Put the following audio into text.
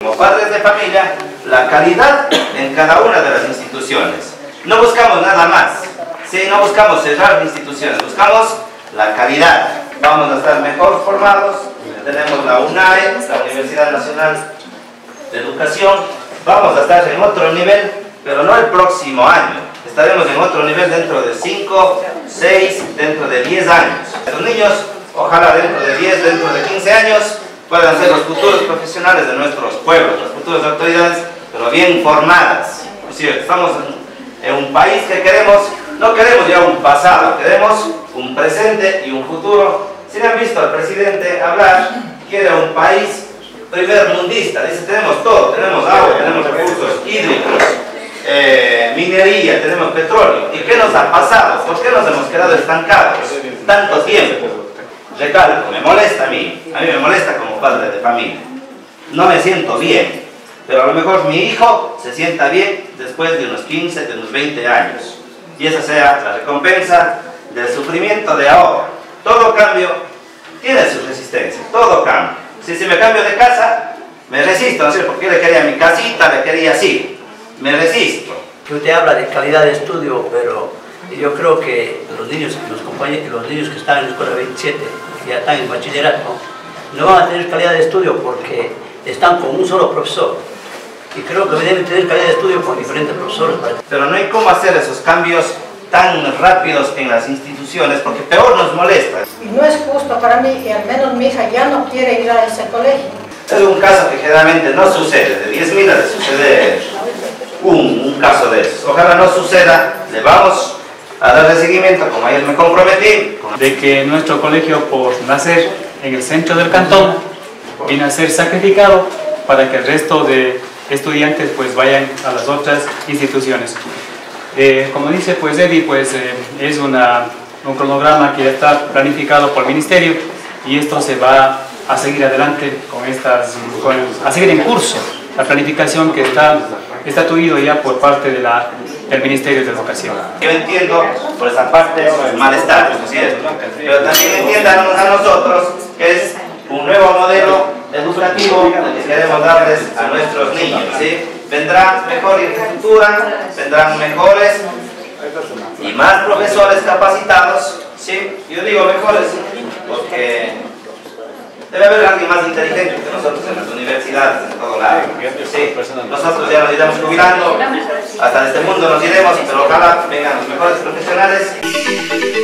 Como padres de familia, la calidad en cada una de las instituciones. No buscamos nada más, ¿sí? No buscamos cerrar instituciones, buscamos la calidad. Vamos a estar mejor formados, tenemos la UNAE, la Universidad Nacional de Educación, vamos a estar en otro nivel, pero no el próximo año, estaremos en otro nivel dentro de 5, 6, dentro de 10 años. Los niños, ojalá dentro de 10, dentro de 15 años, puedan ser los futuros profesionales de nuestros pueblos, las futuras autoridades, pero bien formadas. Es decir, estamos en un país que no queremos ya un pasado, queremos un presente y un futuro. Si han visto al presidente hablar, quiere un país primermundista, dice tenemos todo, tenemos agua, tenemos recursos hídricos, minería, tenemos petróleo. ¿Y qué nos ha pasado? ¿Por qué nos hemos quedado estancados tanto tiempo? Recalco, me molesta a mí me molesta como padre de familia. No me siento bien, pero a lo mejor mi hijo se sienta bien después de unos 15, de unos 20 años. Y esa sea la recompensa del sufrimiento de ahora. Todo cambio tiene su resistencia, todo cambio. Si me cambio de casa, me resisto, no sé por qué le quería mi casita, le quería así, me resisto. Usted habla de calidad de estudio, pero yo creo que los niños que están en la escuela 27, que ya están en bachillerato, no van a tener calidad de estudio porque están con un solo profesor. Y creo que deben tener calidad de estudio con diferentes profesores. Pero no hay cómo hacer esos cambios tan rápidos en las instituciones, porque peor nos molesta. Y no es justo para mí, y al menos mi hija ya no quiere ir a ese colegio. Es un caso que generalmente no sucede, de 10.000 le sucede un caso de esos. Ojalá no suceda, le vamos a darle seguimiento, como ayer me comprometí. De que nuestro colegio, por nacer en el centro del cantón, viene a ser sacrificado para que el resto de estudiantes pues vayan a las otras instituciones. Como dice pues Eddie, pues es un cronograma que ya está planificado por el ministerio y esto se va a seguir adelante a seguir en curso la planificación que está estatuido ya por parte del Ministerio de Educación. Yo entiendo por esa parte el malestar, ¿no es cierto? Pero también entiendan a nosotros que es un nuevo modelo educativo que queremos darles a nuestros niños, ¿sí? Vendrá mejor infraestructura, vendrán mejores y más profesores capacitados, ¿sí? Yo digo mejores porque debe haber alguien más inteligente que nosotros en las universidades, en todo lado. ¿Sí? Nosotros ya nos iremos jubilando, hasta este mundo nos iremos, pero ojalá vengan los mejores profesionales.